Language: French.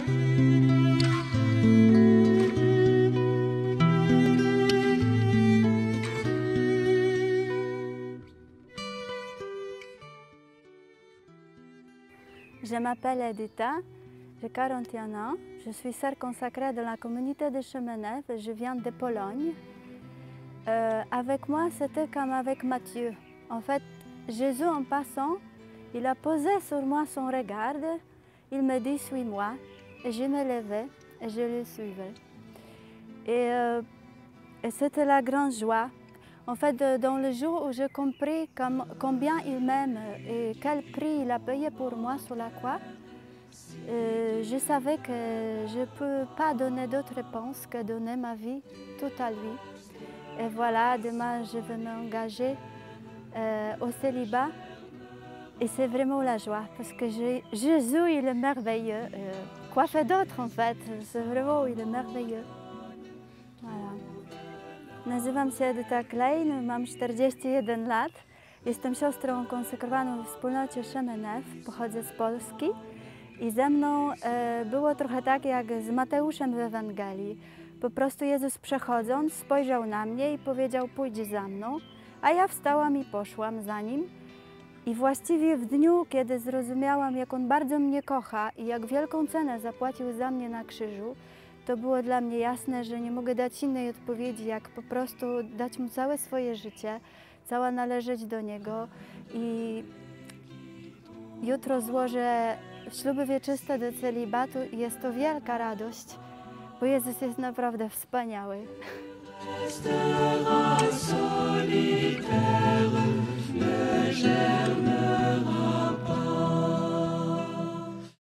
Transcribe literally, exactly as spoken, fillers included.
Je m'appelle Edita, j'ai quarante et un ans, je suis sœur consacrée de la communauté de Chemenève, je viens de Pologne. Euh, avec moi, c'était comme avec Matthieu. En fait, Jésus en passant, il a posé sur moi son regard, il me dit « suis-moi » et je me levais et je le suivais. Et, euh, et c'était la grande joie. En fait, dans le jour où j'ai compris comme, combien il m'aime et quel prix il a payé pour moi sur la croix, euh, je savais que je ne peux pas donner d'autre réponse que donner ma vie toute à lui. Et voilà, demain je vais m'engager euh, au célibat et c'est vraiment la joie parce que je, Jésus il est merveilleux. Euh, quoi faire d'autre en fait? C'est vraiment, il est merveilleux. Voilà. Nazywam się Edyta Klein, mam czterdzieści jeden lat. Jestem siostrą konsekrowaną w wspólnocie Chemenève, pochodzę z Polski i ze mną e, było trochę tak jak z Mateuszem w Ewangelii. Po prostu Jezus przechodząc spojrzał na mnie i powiedział pójdź za mną, a ja wstałam i poszłam za Nim. I właściwie w dniu, kiedy zrozumiałam jak On bardzo mnie kocha i jak wielką cenę zapłacił za mnie na krzyżu, to było dla mnie jasne, że nie mogę dać innej odpowiedzi, jak po prostu dać Mu całe swoje życie, cała należeć do Niego. I jutro złożę śluby wieczyste do celibatu i jest to wielka radość, bo Jezus jest naprawdę wspaniały. Le germe